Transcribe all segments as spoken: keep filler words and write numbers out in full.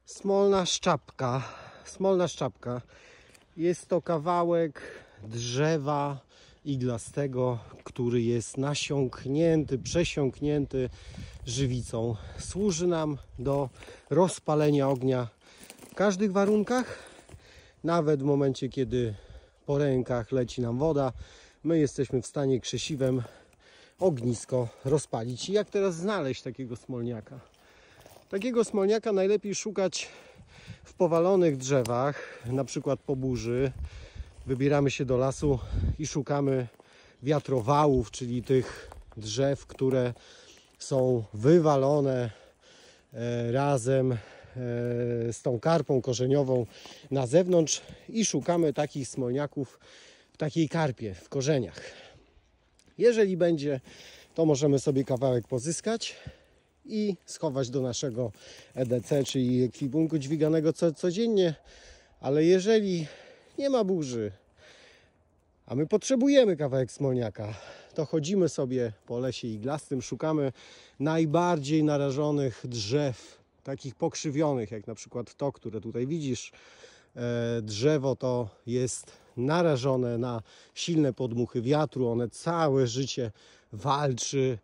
Smolna szczapka. Smolna szczapka. Jest to kawałek drzewa iglastego, który jest nasiąknięty, przesiąknięty żywicą. Służy nam do rozpalenia ognia w każdych warunkach, nawet w momencie, kiedy po rękach leci nam woda, my jesteśmy w stanie krzesiwem ognisko rozpalić. I jak teraz znaleźć takiego smolniaka? Takiego smolniaka najlepiej szukać w powalonych drzewach, na przykład po burzy. Wybieramy się do lasu i szukamy wiatrowałów, czyli tych drzew, które są wywalone razem z tą karpą korzeniową na zewnątrz i szukamy takich smolniaków w takiej karpie, w korzeniach. Jeżeli będzie, to możemy sobie kawałek pozyskać i schować do naszego E D C, czyli ekwipunku dźwiganego co, codziennie, ale jeżeli nie ma burzy, a my potrzebujemy kawałek smolniaka, to chodzimy sobie po lesie iglastym, szukamy najbardziej narażonych drzew, takich pokrzywionych, jak na przykład to, które tutaj widzisz. E, drzewo to jest narażone na silne podmuchy wiatru, one całe życie walczy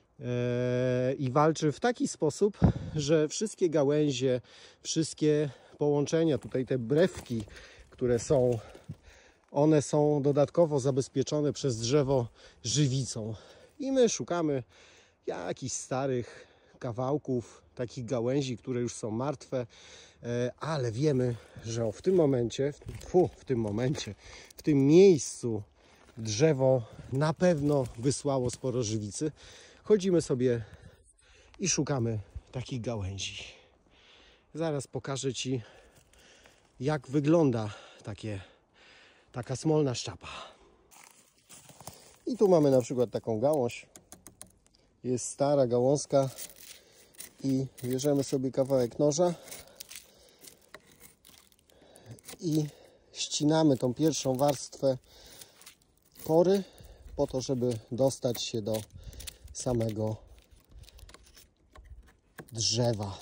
e, i walczy w taki sposób, że wszystkie gałęzie, wszystkie połączenia, tutaj te brewki, które są, one są dodatkowo zabezpieczone przez drzewo żywicą. I my szukamy jakichś starych kawałków, takich gałęzi, które już są martwe, ale wiemy, że w tym momencie, fu, w tym momencie, w tym miejscu drzewo na pewno wysłało sporo żywicy. Chodzimy sobie i szukamy takich gałęzi. Zaraz pokażę Ci, jak wygląda takie, taka smolna szczapa. I tu mamy na przykład taką gałąź. Jest stara gałązka i bierzemy sobie kawałek noża i ścinamy tą pierwszą warstwę kory po to, żeby dostać się do samego drzewa.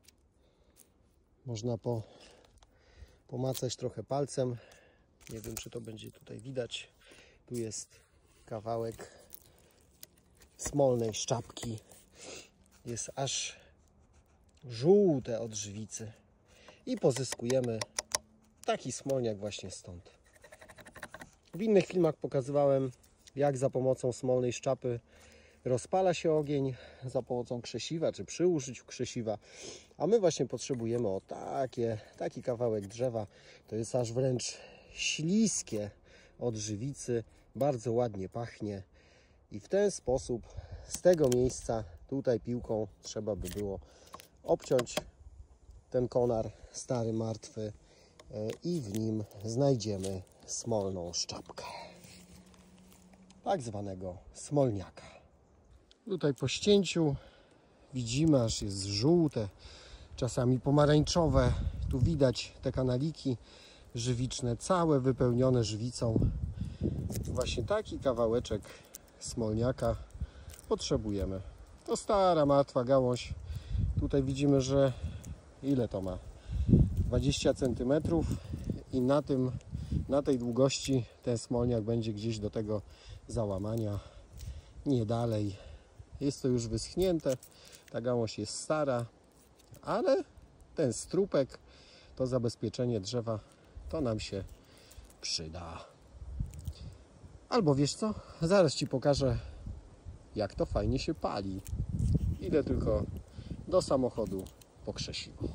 Można po, pomacać trochę palcem. Nie wiem, czy to będzie tutaj widać. Tu jest kawałek smolnej szczapki. Jest aż żółte od żywicy. I pozyskujemy taki smolniak właśnie stąd. W innych filmach pokazywałem, jak za pomocą smolnej szczapy rozpala się ogień, za pomocą krzesiwa, czy przy użyciu krzesiwa. A my właśnie potrzebujemy o takie, taki kawałek drzewa. To jest aż wręcz śliskie od żywicy. Bardzo ładnie pachnie. I w ten sposób z tego miejsca tutaj piłką trzeba by było obciąć ten konar stary, martwy i w nim znajdziemy smolną szczapkę, tak zwanego smolniaka. Tutaj po ścięciu widzimy, aż jest żółte, czasami pomarańczowe. Tu widać te kanaliki żywiczne, całe wypełnione żywicą. Właśnie taki kawałeczek smolniaka potrzebujemy. To stara, martwa gałąź. Tutaj widzimy, że ile to ma? dwadzieścia centymetrów i na tym, na tej długości ten smolniak będzie gdzieś do tego załamania, nie dalej. Jest to już wyschnięte, ta gałąź jest stara, ale ten strupek, to zabezpieczenie drzewa, to nam się przyda. Albo wiesz co? Zaraz Ci pokażę, jak to fajnie się pali. Idę tylko do samochodu po krzesiwo.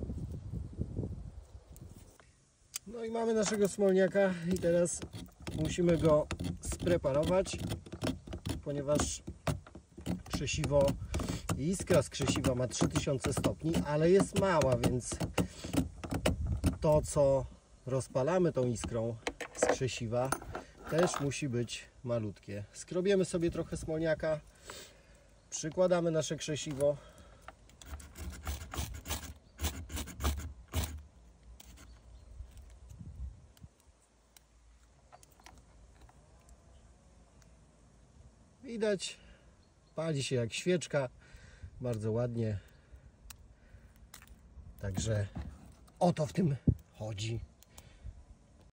No i mamy naszego smolniaka i teraz musimy go spreparować, ponieważ krzesiwo, iskra z krzesiwa ma trzy tysiące stopni, ale jest mała, więc to, co rozpalamy tą iskrą z krzesiwa, też musi być malutkie. Skrobiemy sobie trochę smolniaka, przykładamy nasze krzesiwo. Widać, pali się jak świeczka, bardzo ładnie. Także o to w tym chodzi.